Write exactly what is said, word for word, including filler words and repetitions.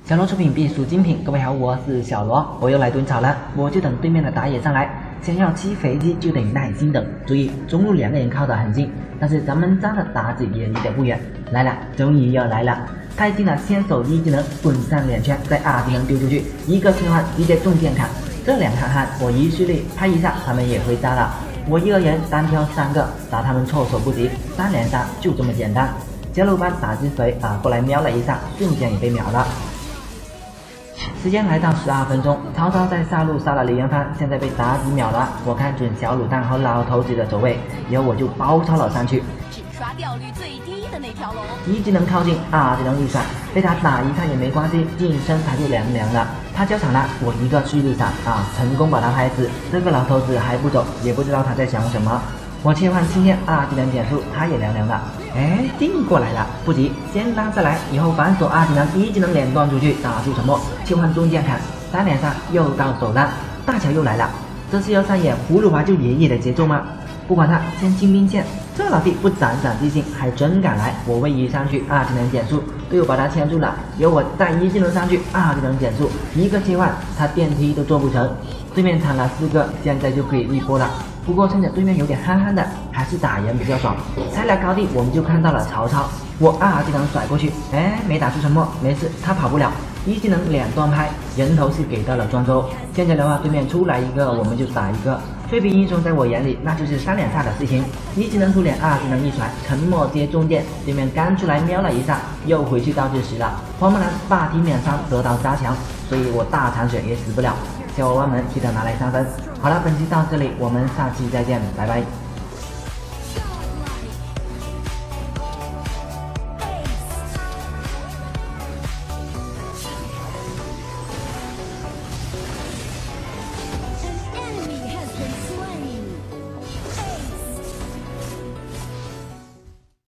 小罗出品，必属精品。各位好，我是小罗，我又来蹲草了，我就等对面的打野上来。想要骑飞机就得耐心等，注意中路两个人靠得很近，但是咱们家的妲己也离得不远。来了，终于要来了！太近了，先手一技能滚上两圈，再二技能丢出去，一个切换直接中箭砍。这两看汉，我一蓄力拍一下，他们也会炸了。我一个人单挑三个，打他们措手不及，三连杀就这么简单。加鲁班打只肥啊，过来瞄了一下，瞬间也被秒了。时间来到十二分钟，曹操在下路杀了李元芳，现在被妲己秒了。我看准小卤蛋和老头子的走位，以后我就包抄了上去。 只刷掉率最低的那条龙。 一技能靠近，二技能一甩，被他打一下也没关系，近身他就凉凉了。他交场了，我一个蓄力闪啊，成功把他拍死。这个老头子还不走，也不知道他在想什么。我切换青天，二技能减速，他也凉凉了。哎，进过来了，不急，先拉下来，以后反手二技能，一技能连断出去，打出沉默，切换中剑砍，三连杀，又到手段，大乔又来了。这是要上演葫芦娃救爷爷的节奏吗？不管他，先清兵线。这老弟不长长记性，还真敢来。我位移上去，二技能减速，队友把他牵住了，由我再一技能上去，二技能减速，一个切换，他电梯都做不成。对面砍了四个，现在就可以一波了。不过趁着对面有点憨憨的，还是打人比较爽。拆了高地，我们就看到了曹操。我二技能甩过去，哎，没打出沉默，没事，他跑不了。一技能两段拍，人头是给到了庄周。现在的话，对面出来一个，我们就打一个。对比英雄在我眼里，那就是三连杀的事情。一技能出脸，二技能一甩，沉默接中箭。对面刚出来瞄了一下，又回去倒计时了。花木兰霸体免伤得到加强，所以我大残血也死不了。小伙伴们记得拿来三分。好了，本期到这里，我们下期再见，拜拜。